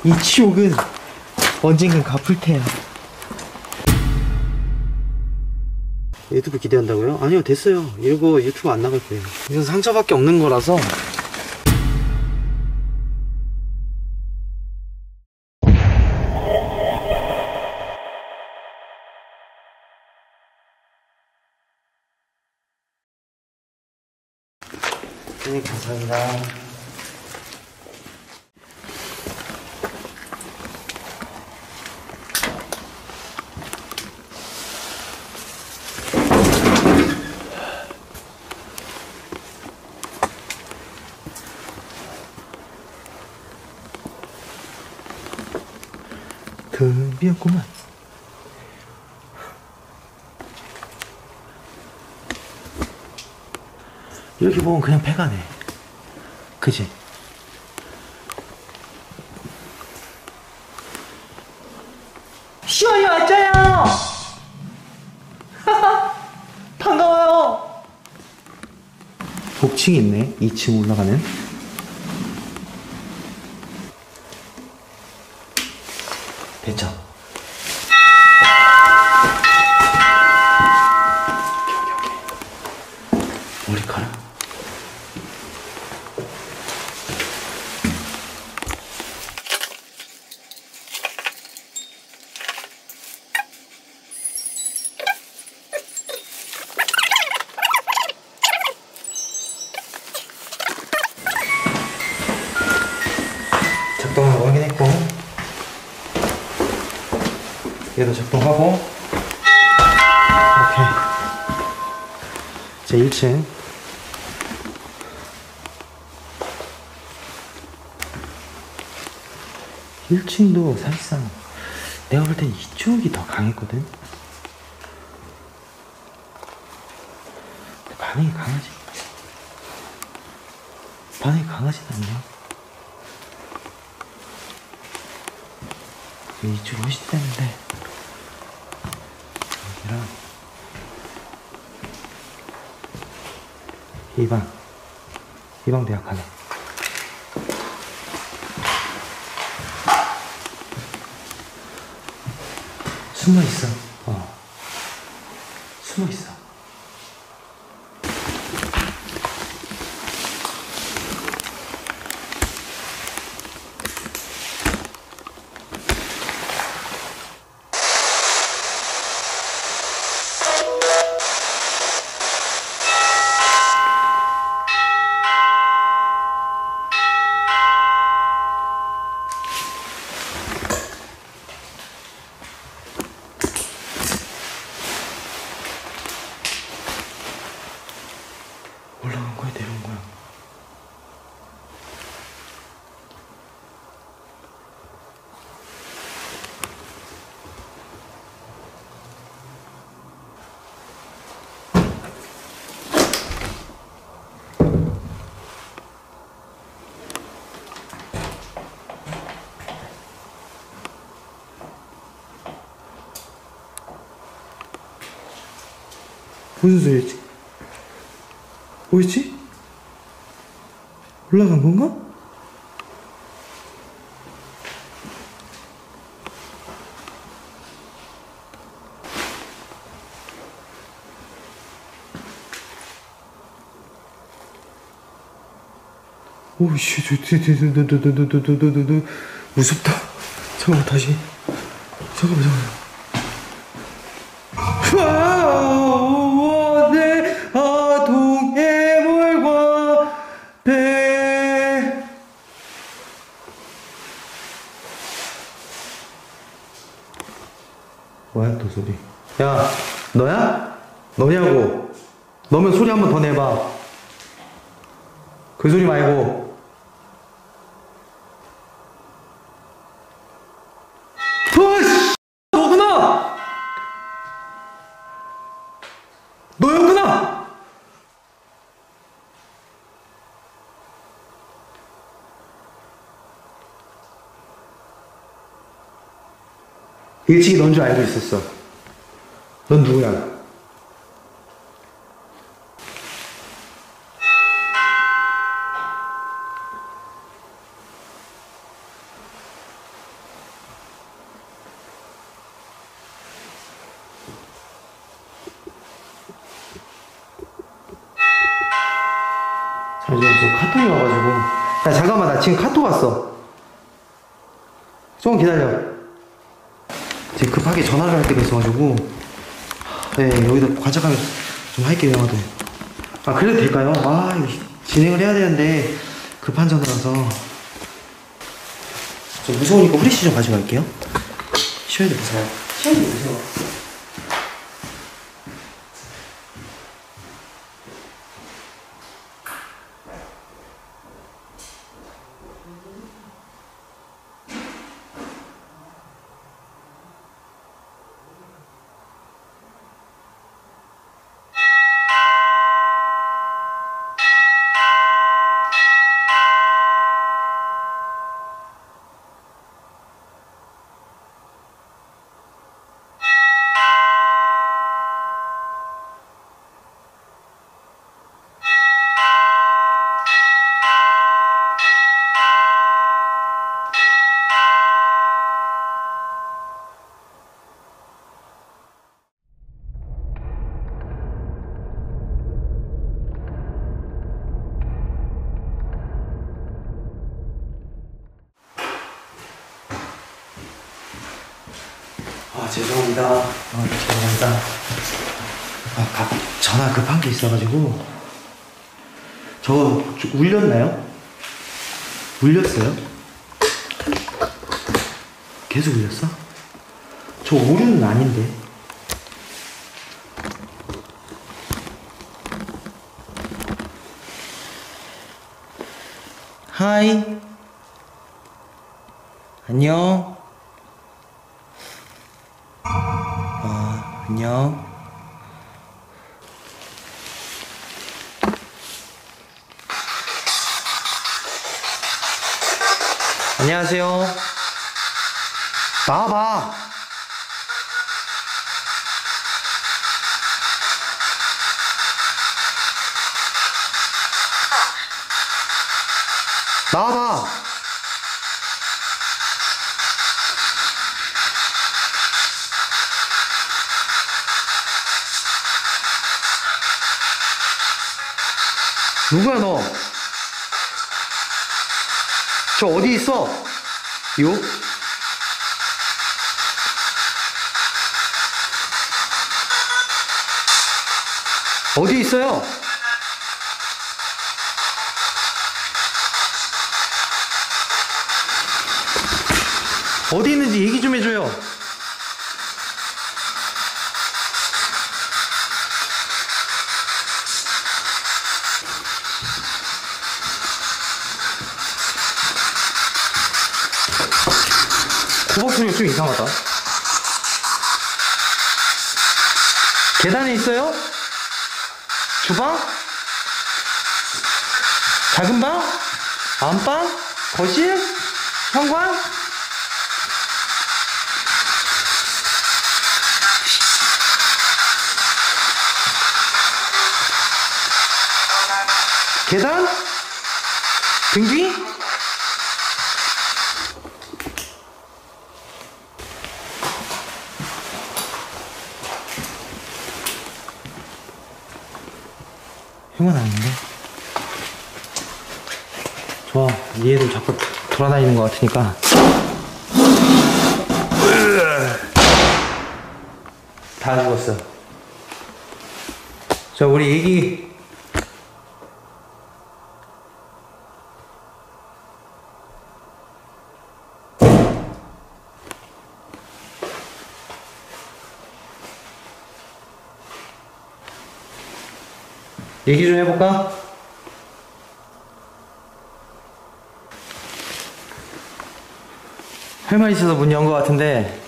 이 치욕은 언젠간 갚을 테야. 유튜브 기대한다고요? 아니요, 됐어요. 이거 유튜브 안 나갈 거예요. 이건 상처밖에 없는 거라서. 네, 감사합니다. 금비였구만. 이렇게 보면 그냥 배가네. 그치? 시원이 왔잖아요. 반가워요. 복층 있네. 2층 올라가는. 됐죠? 오케이. 머리카락. 작동을 확인했고, 얘도 작동하고. 오케이. 자, 1층. 도 사실상 내가 볼 땐 이쪽이 더 강했거든. 근데 반응이 강하지. 반응이 강하진 않냐? 이쪽이 훨씬 되는데, 여기랑 이 방 대학 하나. 숨어 있어. 숨어 있어. 올라간 거야, 내려온 거야? 무슨 소리였지? 뭐였지? 올라간 건가? 오이씨, 무섭다. 잠깐만, 다시. 잠깐만. 내 아동의 물과 배. 뭐야, 또 소리? 야, 너야? 너냐고. 너면 소리 한 번 더 내봐. 그 소리 말고. 너구나! 너였구나! 1층이 넌 줄 알고 있었어. 넌 누구야? 지금 저 카톡이 와가지고. 야, 잠깐만, 나 지금 카톡 왔어. 조금 기다려. 지금 급하게 전화를 할 때가 있어가지고. 네, 여기다 관찰하면 좀 할게요, 영화도. 아, 그래도 될까요? 아, 이거 진행을 해야 되는데 급한 전화라서. 저 무서우니까 후레쉬 좀 가져갈게요. 쉬어야 돼, 무서워. 쉬어야 돼, 무서워. 아, 죄송합니다. 죄송합니다. 전화 급한 게 있어가지고. 저 울렸나요? 울렸어요? 계속 울렸어? 저 오류는 아닌데. 하이. 안녕. 안녕. 안녕하세요. 나와봐. 나와봐. 누구야 너? 저 어디 있어? 요? 어디 있어요? 어디 있는지 얘기 좀 해줘요. 구박 소리가 좀 이상하다. 계단에 있어요? 주방? 작은 방? 안방? 거실? 현관? 계단? 등 뒤? 형은 아닌데? 좋아, 니 애들 자꾸 돌아다니는 것 같으니까. 다 죽었어. 자, 우리 애기 얘기 좀 해볼까? 할 말 있어서 문 연 것 같은데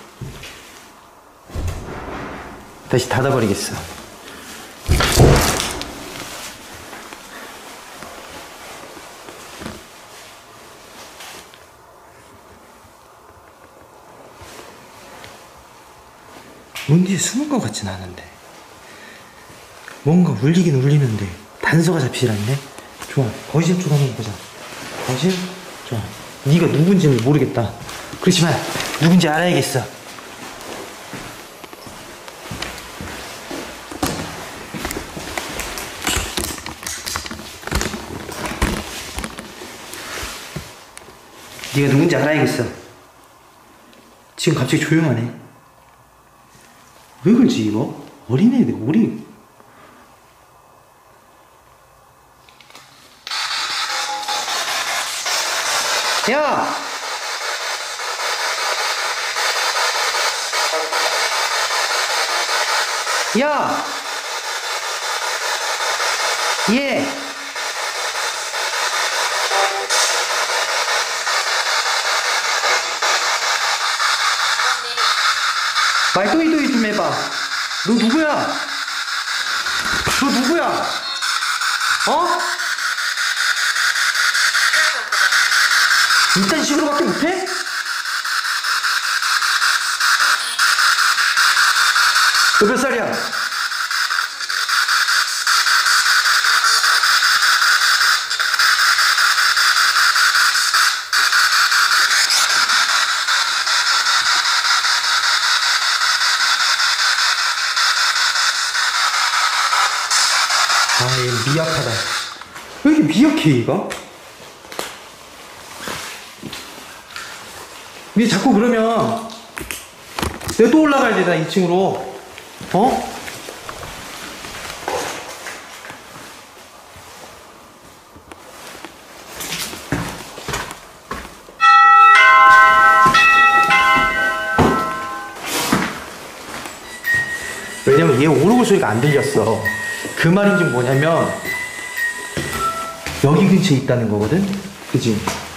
다시 닫아버리겠어. 문 뒤에 숨은 것 같진 않은데 뭔가 울리긴 울리는데 단서가 잡히질 않네. 좋아, 거실 쪽 한번 보자. 거실? 좋아. 네가 누군지는 모르겠다. 그렇지만 누군지 알아야겠어. 네가 누군지 알아야겠어. 지금 갑자기 조용하네. 왜 그러지 이거? 어린애들 우리 야! 야! 예! 말도이도이 좀 해봐. 너 누구야? 너 누구야? 어? 이딴 식으로밖에 못해? 너 몇 살이야? 아, 얘 미약하다. 왜 이렇게 미약해, 얘가? 얘 자꾸 그러면 내가 또 올라가야 되잖아, 2층으로. 어? 왜냐면 얘 오르골 소리가 안 들렸어. 그 말인지 뭐냐면 여기 근처에 있다는 거거든? 그치?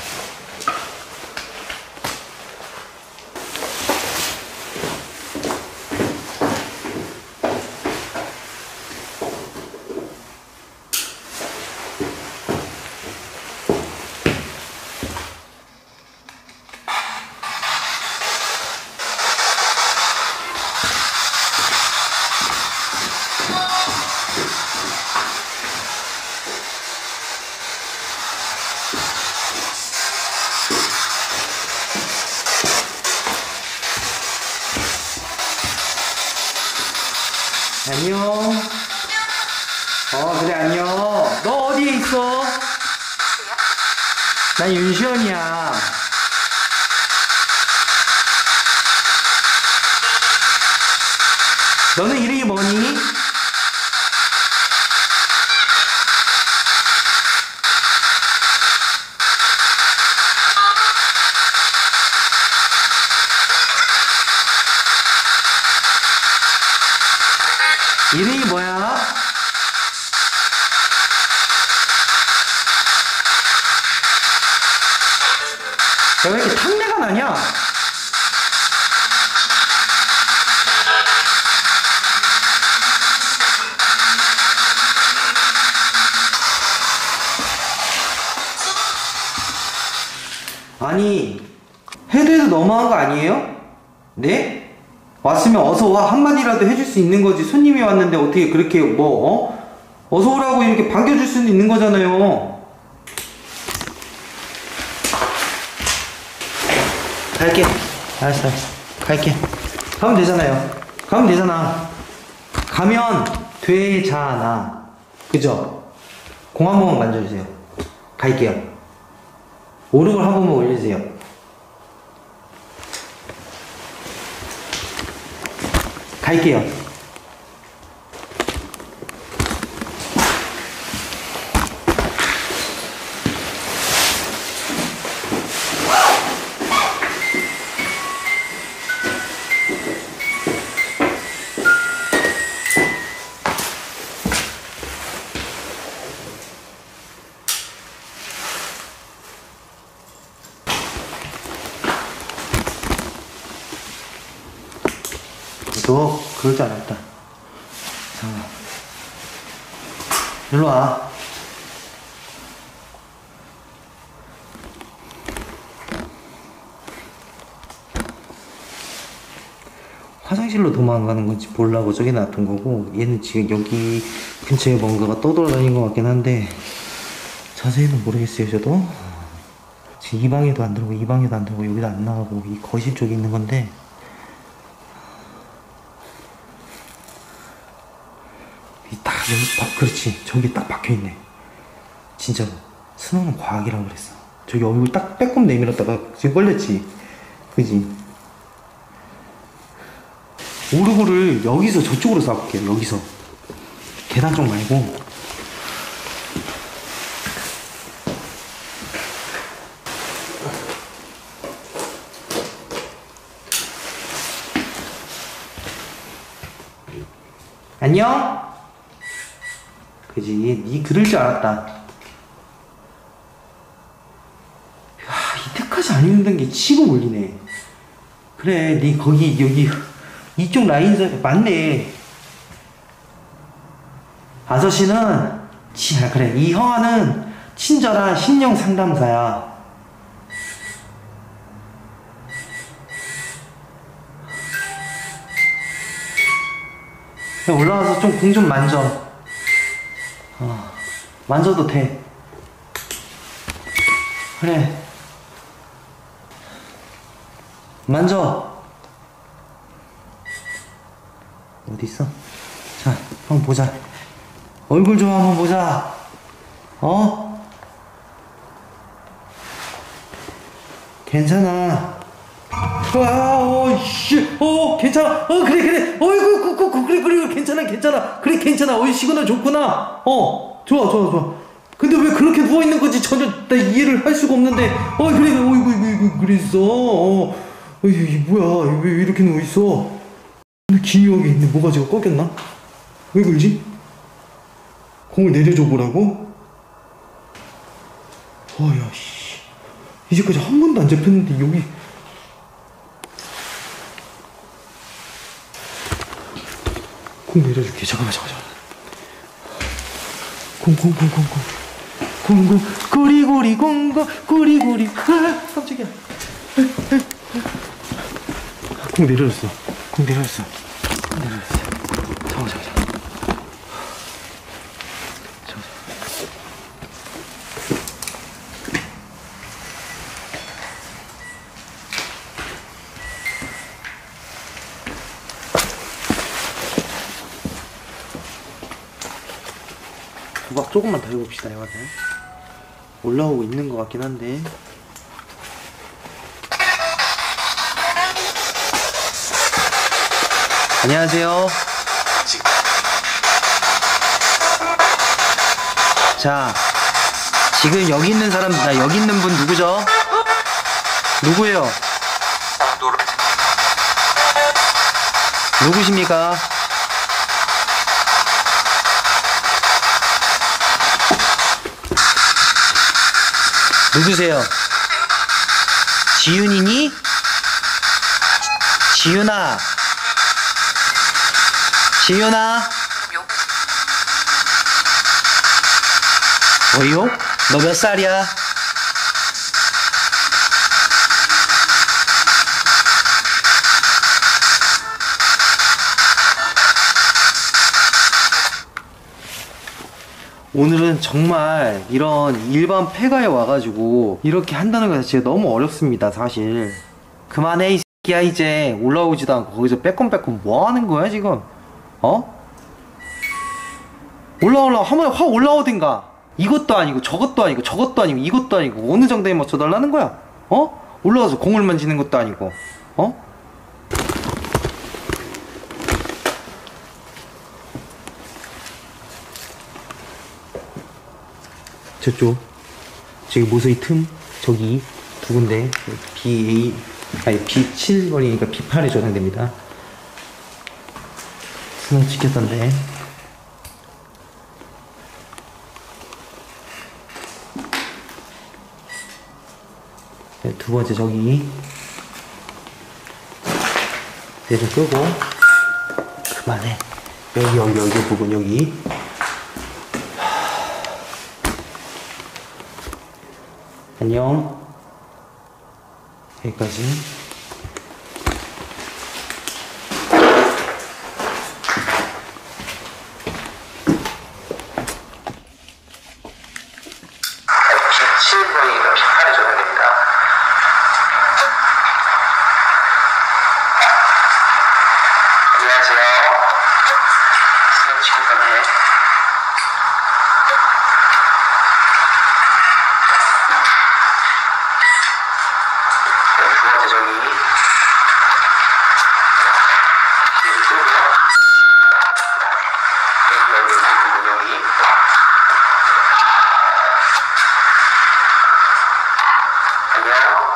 안녕. 그래, 안녕. 너 어디에 있어? 난 윤시원이야. 너는 이름이 뭐니? 이름이 뭐야? 야, 왜 이렇게 탕내가 나냐? 아니, 해도 너무한 거 아니에요? 네? 왔으면 어서 와 한마디라도 해줄 수 있는 거지. 손님이 왔는데 어떻게 그렇게 어서 오라고 이렇게 반겨줄 수는 있는 거잖아요. 갈게. 알았어. 갈게. 가면 되잖아요. 가면 되잖아. 가면 되잖아. 그죠? 공 한 번만 만져주세요. 갈게요. 오르골 한 번만 올려주세요. 갈게요. 너 그럴 줄 알았다. 잠깐만. 일로 와. 화장실로 도망가는 건지 보려고 저기 놔둔 거고, 얘는 지금 여기 근처에 뭔가가 떠돌아다닌 것 같긴 한데 자세히는 모르겠어요. 저도 지금 이 방에도 안 들어오고 이 방에도 안 들어오고 여기도 안 나가고 이 거실 쪽에 있는 건데, 딱 여기 그렇지, 저기 딱 박혀있네. 진짜로 수능은 과학이라고 그랬어. 저기 얼굴 딱 빼꼼 내밀었다가 지금 걸렸지? 그지? 오르골을 여기서 저쪽으로 쏴볼게요. 여기서 계단 쪽 말고. 안녕? 그지? 니 그럴 줄 알았다. 이때까지 안 입는 게 치고 몰리네. 그래, 니 거기 여기 이쪽 라인 맞네. 아저씨는 그래, 이 형아는 친절한 신령 상담사야. 올라와서 좀 공 좀 만져. 만져도 돼. 그래. 만져. 어딨어? 자, 한번 보자. 얼굴 좀 한번 보자. 괜찮아. 괜찮아. 그래. 그래. 괜찮아. 그래, 괜찮아. 시그널 좋구나. 좋아. 근데 왜 그렇게 누워있는 거지? 전혀 나 이해를 할 수가 없는데. 그래. 그랬어. 뭐야. 왜 이렇게 누워있어? 근데 기억이 있는데 뭐가지가 꺾였나? 왜 그러지? 공을 내려줘 보라고? 이제까지 한 번도 안 잡혔는데 여기. 공 내려줄게. 잠깐만. 공 구리구리 깜짝이야. 공 내려줬어. 잠깐만. 도박 조금만 더 해봅시다. 올라오고 있는 것 같긴 한데. 안녕하세요. 자, 지금 여기 있는 사람, 여기 있는 분 누구죠? 누구예요? 누구십니까? 누구세요? 지윤이니? 지윤아. 어이요? 너 몇 살이야? 오늘은 정말 이런 일반 폐가에 와가지고 이렇게 한다는 것 자체가 너무 어렵습니다. 사실 그만해 이 새끼야. 이제 올라오지도 않고 거기서 빼꼼 뭐 하는 거야 지금? 올라오려고 하면 확 올라오든가. 이것도 아니고 저것도 아니고 이것도 아니고 어느 정도에 맞춰달라는 거야? 올라와서 공을 만지는 것도 아니고. 저쪽 저기 모서리 틈 저기 두 군데 B7 거리니까 B8에 저장됩니다. 수능 찍혔던데. 두 번째 저기 내좀 끄고. 그만해. 여기 부분 여기. 안녕. 여기까지. B7번이니까 B8에 적용됩니다. 안녕하세요. 수능 치료과네. 대정이 운영이 안녕.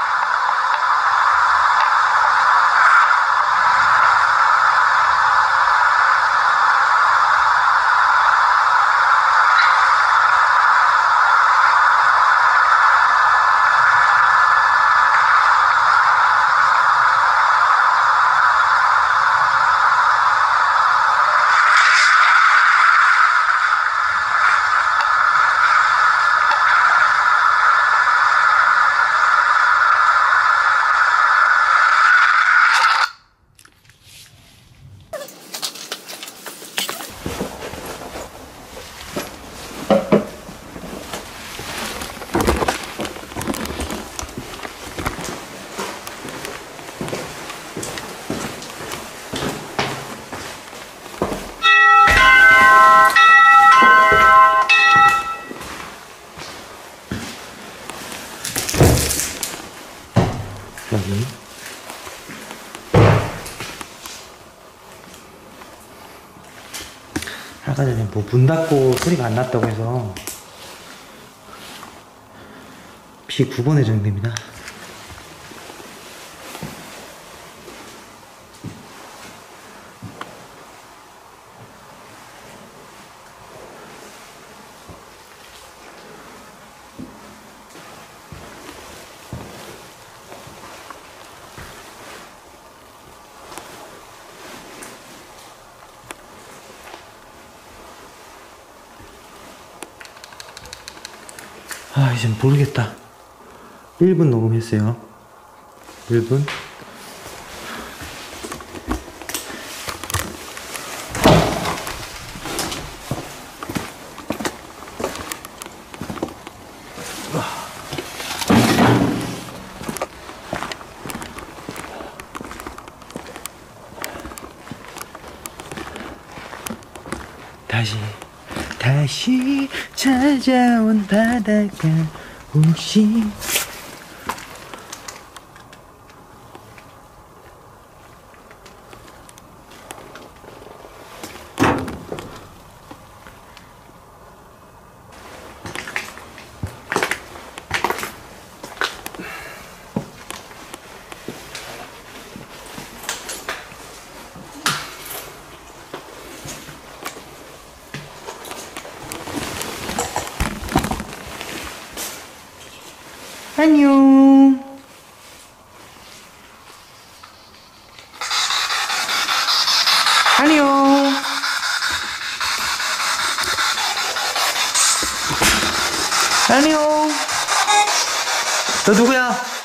여기 아까 전에 뭐 문 닫고 소리가 안 났다고 해서 비 9번 예정됩니다. 아, 이제 모르겠다. 1분 녹음했어요. 1분. 다시 찾아온 바다가 혹시 안녕. 안녕. 안녕. 너 누구야?